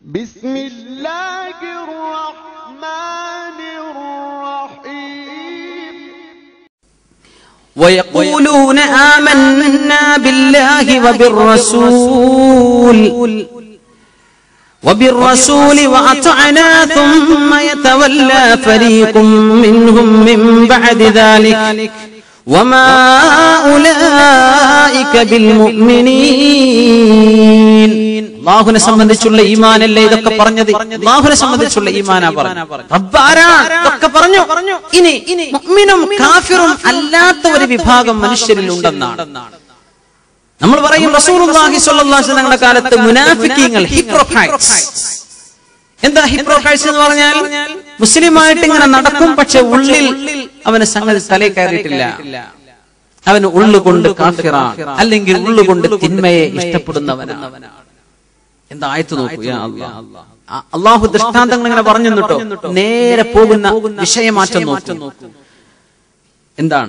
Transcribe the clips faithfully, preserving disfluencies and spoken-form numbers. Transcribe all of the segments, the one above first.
ബിസ്മില്ലാഹിർ റഹ്മാനിർ റഹീം. ويقولون آمنا بالله وبالرسول وبالرسول وأطعنا ثم يتولى فريق منهم من بعد ذلك وما أولئك بالمؤمنين. അല്ലാഹുവിനെ സംബന്ധിച്ചുള്ള ഈമാനല്ലേ ഇതൊക്കെ പറഞ്ഞത്? അല്ലാഹുവിനെ സംബന്ധിച്ചുള്ള ഈമാനാ പറഞ്ഞത്. റബ്ബാരാണ് ഇതൊക്കെ പറഞ്ഞു. ഇനി മുഅ്മിനും കാഫിറും അല്ലാത്ത ഒരു വിഭാഗം മനുഷ്യരിൽ ഉണ്ടെന്നാണ് നമ്മൾ പറയും. റസൂലുള്ളാഹി സ്വല്ലല്ലാഹു അലൈഹി വസല്ലമയുടെ കാലത്ത് മുനാഫിക്കീങ്ങൾ, ഹിപ്രോക്രൈറ്റ്സ്. എന്താ ഹിപ്രോക്രൈറ്റ്സ് എന്ന് പറഞ്ഞാൽ? മുസ്ലിമായിട്ട് ഇങ്ങനെ നടക്കും, പക്ഷെ ഉള്ളിൽ അവന് സംഗതി തലയിൽ കയറിയിട്ടില്ല. അവന് ഉള്ളുകൊണ്ട് കാഫിറാണ്, അല്ലെങ്കിൽ ഉള്ളുകൊണ്ട് തിന്മയെ ഇഷ്ടപ്പെടുന്നവനാണ്. എന്താ ആയത്ത് നോക്കൂ. അള്ളാഹു ദൃഷ്ടാന്തങ്ങൾ ഇങ്ങനെ പറഞ്ഞു കേട്ടോ. നേരെ പോകുന്ന വിഷയമാറ്റം നോക്കൂ. എന്താണ്?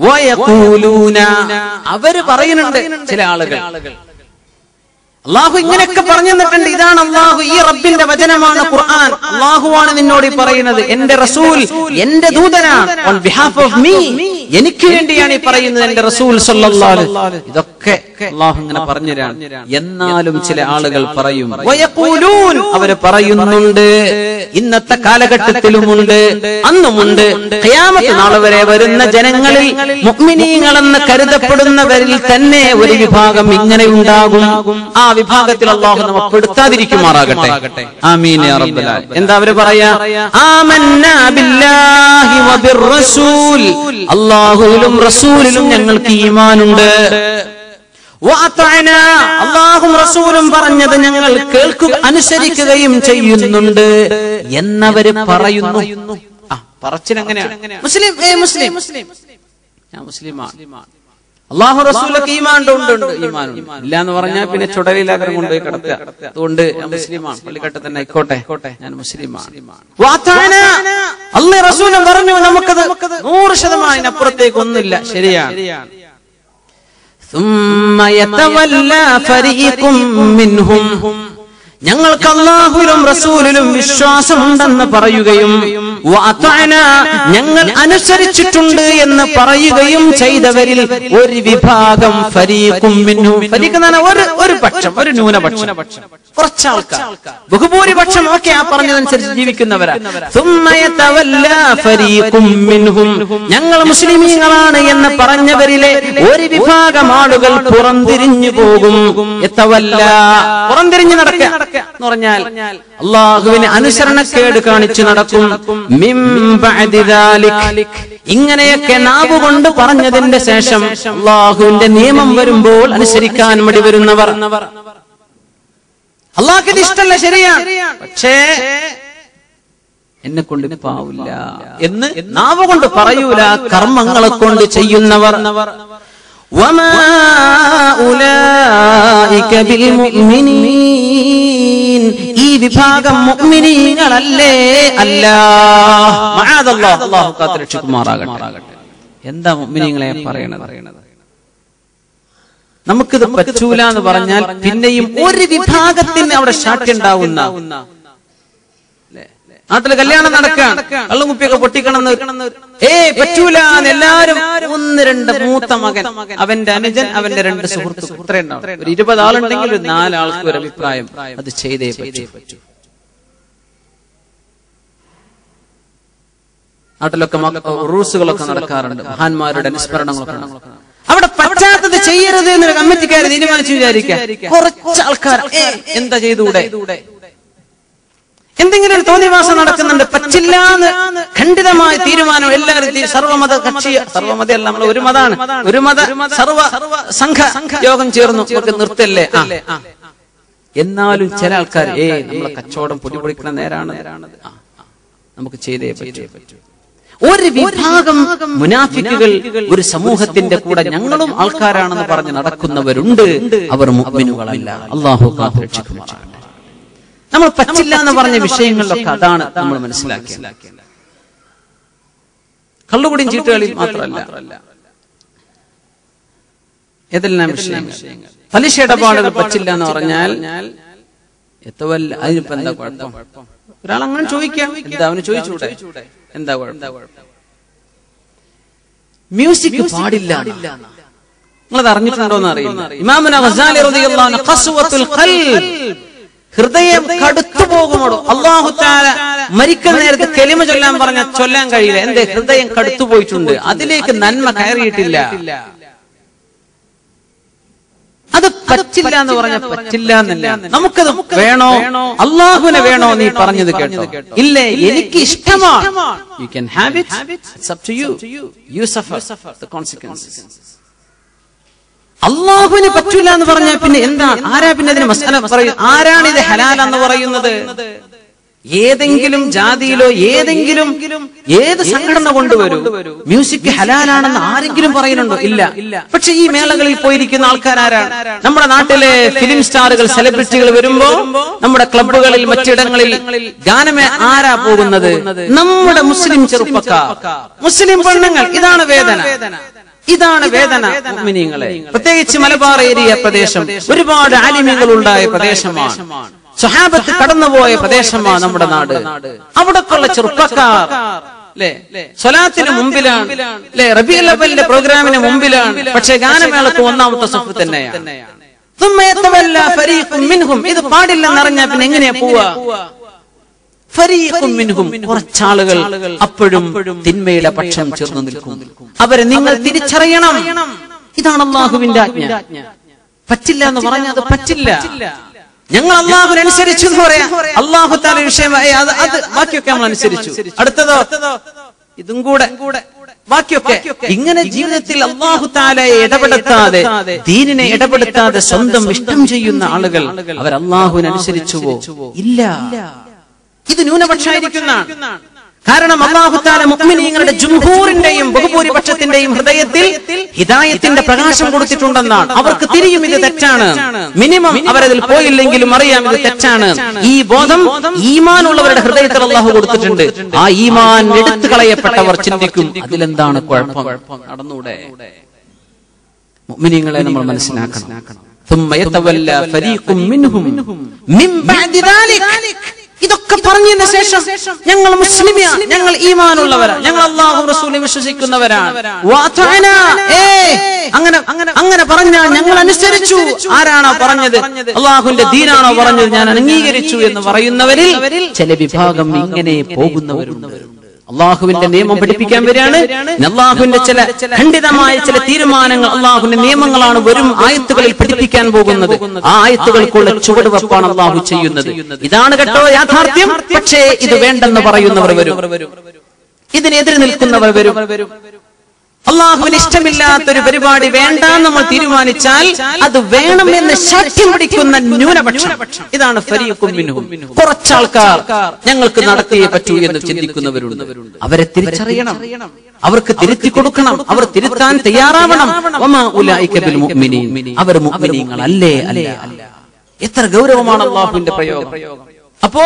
അവര് പറയുന്നുണ്ട് ചില ആളുകൾ, അള്ളാഹു ഇങ്ങനെയൊക്കെ പറഞ്ഞു തന്നിട്ടുണ്ട്. ഇതാണ് അള്ളാഹു, ഈ റബ്ബിന്റെ വചനമാണ് ഖുർആൻ. അള്ളാഹുവാണ് നിന്നോട് പറയുന്നത്, എന്റെ റസൂൽ എന്റെ ദൂതനാണ്, ഓൺ ബിഹാഫ് ഓഫ് മീ, എനിക്ക് വേണ്ടിയാണ് ഈ പറയുന്നത് എന്റെ റസൂൽ സല്ലല്ലാഹു അലൈഹി വസല്ലം. ഇതൊക്കെ അള്ളാഹു ഇങ്ങനെ പറഞ്ഞുതരാണ്. എന്നാലും ചില ആളുകൾ പറയും, വയഖൂലൂൻ, അവര് പറയുന്നുണ്ട്, ഇന്നത്തെ കാലഘട്ടത്തിലുമുണ്ട് അന്നുമുണ്ട്, ഖിയാമത്ത് നാൾ വരെ വരുന്ന ജനങ്ങളിൽ മുഅ്മിനീങ്ങളെന്ന് കരുതപ്പെടുന്നവരിൽ തന്നെ ഒരു വിഭാഗം ഇങ്ങനെ ഉണ്ടാകും. ആ വിഭാഗത്തിൽ അല്ലാഹു നമ്മെ പെടുത്താതിരിക്കുമാറാകട്ടെ. ആമീൻ യാ റബ്ബൽ ആലമീൻ. എന്താ അവര് പറയാ? ആമന്നാ ബില്ലാഹി വബിർറസൂൽ, അല്ലാഹുവിലും റസൂലിലും ഞങ്ങൾക്ക് ഈമാനുണ്ട്. വഅതഅനാ, അല്ലാഹുവും റസൂലും പറഞ്ഞത് ഞങ്ങൾ കേൾക്കുക അനുസരിക്കുകയും ചെയ്യുന്നുണ്ട് എന്നവര് പറയുന്നു. ആ പറച്ചിൽ എങ്ങനെയാണ്? മുസ്ലിം ഏ മുസ്ലിം ഞാൻ മുസ്ലിമാണ്, അള്ളാഹു റസൂലൊക്കെ ഈമാനുണ്ട്, ഉണ്ട് ഈമാനുണ്ട്. ഇല്ല എന്ന് പറഞ്ഞാൽ പിന്നെ ചുടലിലാകരം കൊണ്ടുപോയി കിടത്തുക. അതുകൊണ്ട് ഞാൻ മുസ്ലിമാണ്, പള്ളിക്കട്ട് തന്നെ ആയിക്കോട്ടെ, ഞാൻ മുസ്ലിമാണ്. അള്ളാഹു റസൂലും പറഞ്ഞു, നമുക്കത് നൂറ് ശതമാനം അപ്പുറത്തേക്ക് ഒന്നുമില്ല, ശരിയാണ്. ثم يتولى فريق منهم, ഞങ്ങൾക്ക് അല്ലാഹുവിലും റസൂലിലും വിശ്വാസമുണ്ടെന്ന് പറയുകയും വഅതഅനാ, ഞങ്ങൾ അനുസരിച്ചിട്ടുണ്ട് എന്ന് പറയുകയും ചെയ്തവരിൽ ഒരു വിഭാഗം, ഫരീഖും മിൻഹും, ഫരീഖ് എന്നാണ് ഒരു ഒരു പക്ഷം, ഒരു ന്യൂനപക്ഷം, കുറച്ച് ആൾക്കാർ. ബഹുഭൂരിപക്ഷം ഒക്കെ ആ പറഞ്ഞതനുസരിച്ച് ജീവിക്കുന്നവരാ. ثم يتولى فريق منهم, ഞങ്ങൾ മുസ്ലിമീങ്ങളാണ് എന്ന് പറഞ്ഞവരിലെ ഒരു വിഭാഗം ആളുകൾ പുറംതിരിഞ്ഞു പോകും. യതവല്ല, പുറംതിരിഞ്ഞു നടക്കുക എന്ന് പറഞ്ഞാൽ അല്ലാഹുവിന് അനുസരണക്കേട് കാണിച്ചു നടക്കും. മിൻ ബഅദി ദാലിക്, ഇങ്ങനെയൊക്കെ നാവുകൊണ്ട് പറഞ്ഞതിന്റെ ശേഷം അല്ലാഹുവിന്റെ നിയമം വരുമ്പോൾ അനുസരിക്കാൻ മടി വരുന്നവർ. അല്ലാഹുവിന് ഇത് ഇഷ്ടമല്ല, ശരിയാണ്, പക്ഷേ എന്നെ കൊണ്ട് പാവില്ല എന്ന് നാവ് കൊണ്ട് പറയൂല, കർമ്മങ്ങളെ കൊണ്ട് ചെയ്യുന്നവർ. വമാ ഉലൈക ബിൽ മുഅ്മിനീൻ, ഈ വിഭാഗം മുഅ്മിനീങ്ങളല്ലേ അല്ല. മഅദല്ലാഹ്, അല്ലാഹു കാത്തുരക്ഷിക്കുമാറാകട്ടെ. എന്താ മുഅ്മിനീങ്ങളെ പറയണത്? നമുക്കിത് പറ്റൂല എന്ന് പറഞ്ഞാൽ പിന്നെയും ഒരു വിഭാഗത്തിന് അവിടെ ശാഠ്യം ഉണ്ടാവുന്ന. നാട്ടില് കല്യാണം നടക്കാൻ കള്ളുമുപ്പിയൊക്കെ പൊട്ടിക്കണം, ഏ പറ്റൂല എല്ലാരും. ഒന്ന് രണ്ട് മൂത്ത മകൻ, അവന്റെ അനുജൻ, അവന്റെ രണ്ട് സുഹൃത്തുക്കൾ, ഇത്രയുണ്ടാവും. ഒരു ഇരുപത് ആളുണ്ടെങ്കിൽ ഒരു നാലാൾക്ക് ഒരു അഭിപ്രായം, അത് ചെയ്തേ പറ്റൂ. നാട്ടിലൊക്കെ റൂസുകളൊക്കെ നടക്കാറുണ്ട്, മഹാന്മാരുടെ അനുസ്മരണങ്ങളൊക്കെ. അവിടെ പറ്റാത്തത് ചെയ്യരുത് എന്നൊരു കമ്മിറ്റിക്കാർ തീരുമാനിച്ചു വിചാരിക്കാം. കുറച്ച് ആൾക്കാർ എന്താ ചെയ്തുകൂടെ, എന്തെങ്കിലും ഒരു തോന്നിവാസം നടക്കുന്നുണ്ട്, പറ്റില്ല എന്ന് ഖണ്ഡിതമായ തീരുമാനം എല്ലാവരും, സർവമത കക്ഷി, സർവമത അല്ല, നമ്മൾ ഒരു മതാണ്, ഒരു മത സർവ സംഘ യോഗം ചേർന്നു, നമുക്ക് നിർത്തല്ലേ. എന്നാലും ചില ആൾക്കാർ ഏ നമ്മളെ കച്ചവടം പൊടിപൊടിക്കുന്ന നേരാണ്, നമുക്ക് ചെയ്തേ പറ്റൂ. ഒരു വിഭാഗം മുനാഫിക്കുകൾ ഒരു സമൂഹത്തിന്റെ കൂടെ ഞങ്ങളും ആൾക്കാരാണെന്ന് പറഞ്ഞ് നടക്കുന്നവരുണ്ട്. അവർ മുഅ്മിനുകളല്ല. അല്ലാഹു കാത്തുരക്ഷിക്കുമാറാകട്ടെ. നമ്മൾ പറ്റില്ല എന്ന് പറഞ്ഞ വിഷയങ്ങളിലൊക്കെ അതാണ് നമ്മൾ മനസ്സിലാക്കിയത്. കള്ളുകുടിയും ചീട്ടുകളിൽ മാത്രമല്ല, ഏതെല്ലാം വിഷയങ്ങൾ. പലിശ ഇടപാടുകൾ പറ്റില്ല എന്ന് പറഞ്ഞാൽ യതവല്ല അതിനിപ്പോ എന്താ കുഴപ്പം? ഒരാൾ അങ്ങനെ ചോദിക്കാം, എന്താ അവന് ചോദിച്ചൂടെ, എന്താ കുഴപ്പം? മ്യൂസിക് പാടില്ല. നിങ്ങളത് അറിഞ്ഞിട്ടുണ്ടോന്ന് അറിയില്ല. ഇമാമുന ഗസാലി റളിയല്ലാഹു അൻഹു ഖസ്വത്തുൽ ഖൽബ്, ഹൃദയം കടുത്തു പോകുമോ. അല്ലാഹു തആല മരിക്കുന്ന നേരത്ത് കലിമ ചൊല്ലാൻ പറഞ്ഞ ചൊല്ലാൻ കഴിയില്ല. എന്റെ ഹൃദയം കടുത്തു പോയിട്ടുണ്ട്, അതിലേക്ക് നന്മ കയറിയിട്ടില്ല. അത് പറ്റില്ല എന്ന് പറഞ്ഞ പറ്റില്ല എന്നല്ല, നമുക്കത് വേണോ, അള്ളാഹുവിനെ വേണോ നീ പറഞ്ഞത് കേട്ടോ, ഇല്ലേ എനിക്ക് ഇഷ്ടമാണ്, you can have it, it's up to you, you suffer the consequences. അള്ളാഹുവിന് പറ്റൂല എന്ന് പറഞ്ഞാൽ പിന്നെ എന്താണ്, ആരാ പിന്നെ അതിന് മസ്അല പറയും? ആരാണ് ഇത് ഹലാലെന്ന് പറയുന്നത്? ഏതെങ്കിലും ജാതിയിലോ ഏതെങ്കിലും ഏത് സംഘടന കൊണ്ടുവരൂ മ്യൂസിക് ഹലാലാണെന്ന് ആരെങ്കിലും പറയുന്നുണ്ടോ? ഇല്ല. പക്ഷെ ഈ മേളകളിൽ പോയിരിക്കുന്ന ആൾക്കാരാരാണ്? നമ്മുടെ നാട്ടിലെ ഫിലിം സ്റ്റാറുകൾ, സെലിബ്രിറ്റികൾ വരുമ്പോ നമ്മുടെ ക്ലബ്ബുകളിൽ മറ്റിടങ്ങളിൽ ഗാനമേ ആരാ പോകുന്നത്? നമ്മുടെ മുസ്ലിം ചെറുപ്പക്കാർ, മുസ്ലിം പെണ്ണുങ്ങൾ. ഇതാണ് വേദന, ഇതാണ് വേദന മുഅ്മിനീങ്ങളെ. പ്രത്യേകിച്ച് മലബാർ ഏരിയ പ്രദേശം ഒരുപാട് ആലിമീങ്ങൾ ഉണ്ടായ പ്രദേശമാണ്, സ്വഹാബത്ത് കടന്നുപോയ പ്രദേശമാണ് നമ്മുടെ നാട്. അവിടൊക്കെയുള്ള ചെറുപ്പക്കാർ അല്ലെ സ്വലാത്തിന് മുമ്പിലാണ്, അല്ലെ റബീഉൽ അവ്വലിന്റെ പ്രോഗ്രാമിന് മുമ്പിലാണ്, പക്ഷെ ഗാനമേളക്ക് ഒന്നാമത്തെ സഫ് തന്നെയാണ്. ഇത് പാടില്ലെന്നറിഞ്ഞാൽ പിന്നെ എങ്ങനെയാ പോവാ? ഫരീഖും മിൻഹും, കുറച്ചാളുകൾ അപ്പോഴും തിന്മയുടെ പക്ഷം ചേർന്ന് നിൽക്കും. അവരെ നിങ്ങൾ തിരിച്ചറിയണം. ഇതാണ് അള്ളാഹുവിന്റെ ആജ്ഞ. പറ്റില്ല എന്ന് പറഞ്ഞാൽ അത് പറ്റില്ല. ഞങ്ങൾ അള്ളാഹുവിനനുസരിച്ചു എന്ന് പറയാം. അള്ളാഹു തആല വിഷയമായി അത് അത് ബാക്കിയൊക്കെ നമ്മൾ അനുസരിച്ചു. അടുത്തതോ ഇതും കൂടെ ബാക്കിയൊക്കെ. ഇങ്ങനെ ജീവിതത്തിൽ അള്ളാഹു തആലയെ ഇടപെടുത്താതെ, ദീനിനെ ഇടപെടുത്താതെ സ്വന്തം ഇഷ്ടം ചെയ്യുന്ന ആളുകൾ അവർ അള്ളാഹുവിനനുസരിച്ചുവോ? ഇല്ല. ഇത് ന്യൂനപക്ഷമായിരിക്കുന്നതാണ്. കാരണം അല്ലാഹു തആല മുഅ്മിനീങ്ങളുടെ ജംഹൂറിന്റെയും ബഹുഭൂരിപക്ഷത്തിന്റെയും ഹൃദയത്തിൽ ഹിദായത്തിന്റെ പ്രകാശം കൊടുത്തിട്ടുണ്ടെന്നാണ്. അവർക്ക് തിരിയും ഇത് തെറ്റാണ്. മിനിമം അവരതിൽ പോയില്ലെങ്കിലും അറിയാം ഇത് തെറ്റാണ്. ഈ ബോധം ഈമാനുള്ളവരുടെ ഹൃദയത്തിൽ അല്ലാഹു കൊടുത്തിട്ടുണ്ട്. ആ ഈമാൻ എടുത്തു കളയപ്പെട്ടവർ ചിന്തിക്കും അതിലെന്താണ് കുഴപ്പം, നടന്നൂടെ? മുഅ്മിനീങ്ങളെ നമ്മൾ മനസ്സിലാക്കണം. ثم يتولى فريق منهم من بعد ذلك. ഇതൊക്കെ പറഞ്ഞതിന് ശേഷം ഞങ്ങൾ മുസ്ലിമാണ്, ഞങ്ങൾ ഈമാനുള്ളവരാണ്, ഞങ്ങൾ അല്ലാഹു റസൂലിനെ വിശ്വസിക്കുന്നവരാണ്, അങ്ങനെ അങ്ങനെ പറഞ്ഞാൽ ഞങ്ങൾ അനുസരിച്ചു. ആരാണോ പറഞ്ഞത്? അല്ലാഹുവിന്റെ ദീനാണോ പറഞ്ഞത്? ഞാൻ അംഗീകരിച്ചു എന്ന് പറയുന്നവരിൽ ചില വിഭാഗം ഇങ്ങനെ പോകുന്നവരുണ്ട്. അള്ളാഹുവിന്റെ നിയമം പഠിപ്പിക്കാൻ വരികയാണ്. അള്ളാഹുവിന്റെ ചില ഖണ്ഡിതമായ ചില തീരുമാനങ്ങൾ, അള്ളാഹുവിന്റെ നിയമങ്ങളാണ് വരും ആയത്തുകളിൽ പഠിപ്പിക്കാൻ പോകുന്നത്. ആ ആയത്തുകൾക്കുള്ള ചുവടുവെപ്പാണ് അള്ളാഹു ചെയ്യുന്നത്. ഇതാണ് കേട്ടോ യാഥാർത്ഥ്യം. പക്ഷേ ഇത് വേണ്ടെന്ന് പറയുന്നവർ വരും, ഇതിനെതിരെ നിൽക്കുന്നവർ വരും. അള്ളാഹുവിന് ഇഷ്ടമില്ലാത്തൊരു പരിപാടി വേണ്ട നമ്മൾ തീരുമാനിച്ചാൽ അത് വേണമെന്ന് ശാഠ്യം പിടിക്കുന്ന ന്യൂനപക്ഷം. ഇതാണ് ഫരീഖും മിൻഹും. കുറച്ചാൾക്കാർ ഞങ്ങൾക്ക് നടത്തിയേ പറ്റൂ എന്ന് ചിന്തിക്കുന്നവരുണ്ട്. അവരെ തിരിച്ചറിയണം, അവർക്ക് തിരുത്തി കൊടുക്കണം, അവർ തിരുത്താൻ തയ്യാറാവണം. വമാ ഉലൈക ബിൽ മുഅ്മിനീൻ, അവർ മുഅ്മിനീങ്ങൾ അല്ലേ അല്ല. എത്ര ഗൗരവമാണ് അള്ളാഹുവിന്റെ പ്രയോഗം. അപ്പോ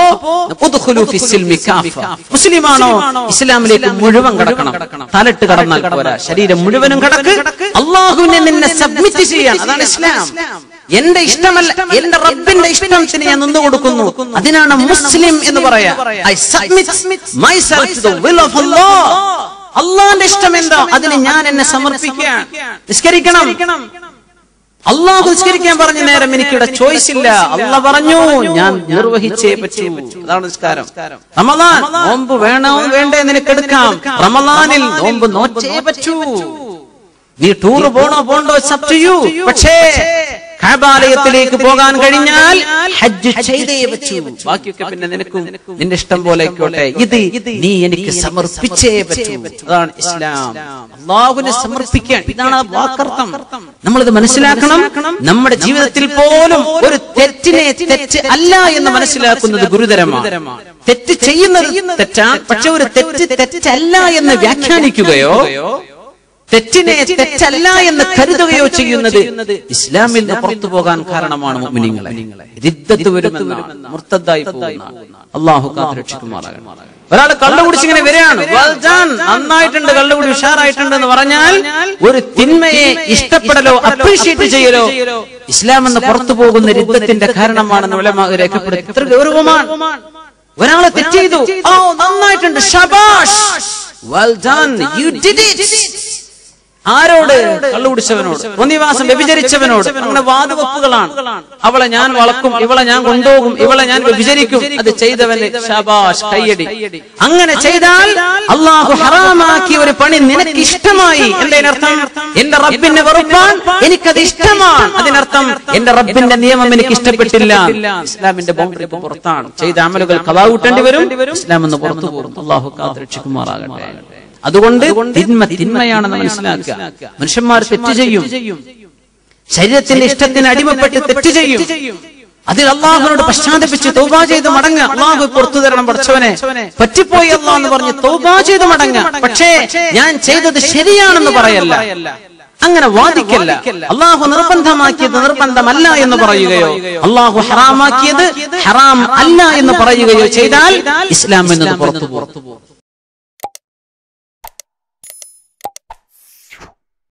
മുസ്ലിമാണോ ഇസ്ലാമിലേക്ക് മുഴുവൻ കടക്കണം. തലട്ട് കടന്നാൽ പോരാ, ശരീരം മുഴുവനും കടക്ക്. അള്ളാഹുവിനെ നിന്നെ സബ്മിറ്റ് ചെയ്യാൻ, അതാണ് ഇസ്ലാം. എന്റെ ഇഷ്ടമല്ല, എന്റെ റബ്ബിന്റെ ഇഷ്ടത്തിന് ഞാൻ നിന്നു കൊടുക്കുന്നു. അതിനാണ് മുസ്ലിം എന്ന് പറയാ. I submit myself to the will of Allah. അള്ളാഹുവിന്റെ ഇഷ്ടം എന്താ അതിന് ഞാൻ എന്നെ സമർപ്പിക്കാൻ. നിസ്കരിക്കണം, അള്ളാഹു നിസ്കരിക്കാൻ പറഞ്ഞ നേരം എനിക്കിവിടെ ചോയ്സ് ഇല്ല. അള്ളാഹ് പറഞ്ഞു ഞാൻ നിർവഹിച്ചേ പറ്റൂ. അതാണ് നിസ്കാരം. റമളാൻ നോമ്പ് വേണോ വേണ്ടേ നിനക്കെടുക്കാം. റമളാനിൽ നോമ്പ് നോച്ചേ പറ്റൂ. നീ ടൂർ പോണോ പോണ്ടോ ഇറ്റ്സ് അപ് ടു യു. പക്ഷേ കഅബാലയത്തിലേക്ക് പോകാൻ കഴിഞ്ഞാൽ ഹജ്ജ് ചെയ്തേ പറ്റൂ. ബാക്കിയൊക്കെ പിന്നെ നിനക്കും നിന്റെ ഇഷ്ടം പോലെ ആയിക്കോട്ടെ. ഇത് നീ എനിക്ക് സമർപ്പിച്ചേ പറ്റൂ. അതാണ് ഇസ്ലാം. അല്ലാഹുവിനെ സമർപ്പിക്കാൻ, ഇതാണ് വാക്കർത്ഥം. നമ്മളിത് മനസ്സിലാക്കണം. നമ്മുടെ ജീവിതത്തിൽ പോലും ഒരു തെറ്റിനെ തെറ്റ് അല്ല എന്ന് മനസ്സിലാക്കുന്നത് ഗുരുതരമാണ്. തെറ്റ് ചെയ്യുന്നത് തെറ്റാണ്, പക്ഷെ ഒരു തെറ്റ് തെറ്റല്ല എന്ന് വ്യാഖ്യാനിക്കുകയോ തെറ്റിനെ തെറ്റല്ല എന്ന് കരുതുകയോ ചെയ്യുന്നത് ഇസ്ലാമിൽ നിന്ന് പുറത്തു പോകാൻ കാരണമാണ്. മുഅ്മിനീങ്ങളെ, റിദ്ദത്ത് വരുമെന്നാണ്, മുർത്തദ്ദായി പോകുന്നതാണ്. അല്ലാഹു കാത്ത് രക്ഷിക്കുമാറാകട്ടെ. ഒരാൾ കള്ളു കുടിച്ചിങ്ങനെ വരികയാണ്, നന്നായിട്ടുണ്ട്, കള്ളുകുടി ഉഷാറായിട്ടുണ്ട് എന്ന് പറഞ്ഞാൽ ഒരു തിന്മയെ ഇഷ്ടപ്പെടലോ അപ്രീഷിയേറ്റ് ചെയ്യലോ ഇസ്ലാം എന്ന് പുറത്തു പോകുന്ന യുദ്ധത്തിന്റെ കാരണമാണെന്ന് ഉലമാ രേഖപ്പെടുത്തി. ഇത്ര ഗൗരവമാണ്. ഒരാളെ തെറ്റ് ചെയ്തു, ഓ നന്നായിട്ടുണ്ട്, ശബാഷ്, well done, you did it. ആരോട്? കള്ളുകുടിച്ചവനോട്, ഒന്നിവാസം വ്യഭിചരിച്ചവനോട്. അങ്ങനെ വാതുവെപ്പുകളാണ്. അവളെ ഞാൻ വളക്കും, ഇവളെ ഞാൻ കൊണ്ടുപോകും, ഇവളെ ഞാൻ വ്യഭിചരിക്കും. അത് ചെയ്തവന് ശബാഷ്, കയ്യടി. അങ്ങനെ ചെയ്താൽ അള്ളാഹു ഹറാമാക്കിയ ഒരു പണി നിനക്ക് ഇഷ്ടമായി. എന്തതിനർത്ഥം? എന്റെ റബ്ബിനെ വെറുപ്പാൻ എനിക്കത് ഇഷ്ടമാണ്. അതിനർത്ഥം എന്റെ റബ്ബിന്റെ നിയമം എനിക്ക് ഇഷ്ടപ്പെട്ടില്ല. ഇസ്ലാമിന്റെ ബൗണ്ടറി പുറത്താണ്. ചെയ്ത അമലുകൾ ഖളാ കൂട്ടേണ്ടി വരും. ഇസ്ലാം എന്ന് പുറത്തു പോകും. അള്ളാഹു കാത്തുരക്ഷിക്കുമാറാകട്ടെ. അതുകൊണ്ട് തിന്മ തിന്മയാണെന്ന് മനസ്സിലാക്കുക. മനുഷ്യന്മാർ തെറ്റ് ചെയ്യും, ശരീരത്തിന്റെ ഇഷ്ടത്തിന് അടിമപ്പെട്ട് തെറ്റ് ചെയ്യും. അതിൽ അള്ളാഹുവിനോട് പശ്ചാത്തപിച്ച് തൗബ ചെയ്ത് മടങ്ങുക. അള്ളാഹു പുറത്തു തരണം പഠിച്ചവനെ, പറ്റിപ്പോയി അള്ളാഹ് എന്ന് പറഞ്ഞ് തൗബ ചെയ്ത് മടങ്ങുക. പക്ഷേ ഞാൻ ചെയ്തത് ശരിയാണെന്ന് പറയല്ല, അങ്ങനെ വാദിക്കല്ല. അള്ളാഹു നിർബന്ധമാക്കിയത് നിർബന്ധമല്ല എന്ന് പറയുകയോ അള്ളാഹു ഹറാമാക്കിയത് ഹറാം അല്ല എന്ന് പറയുകയോ ചെയ്താൽ ഇസ്ലാം എന്നത് പുറത്തു പോകും.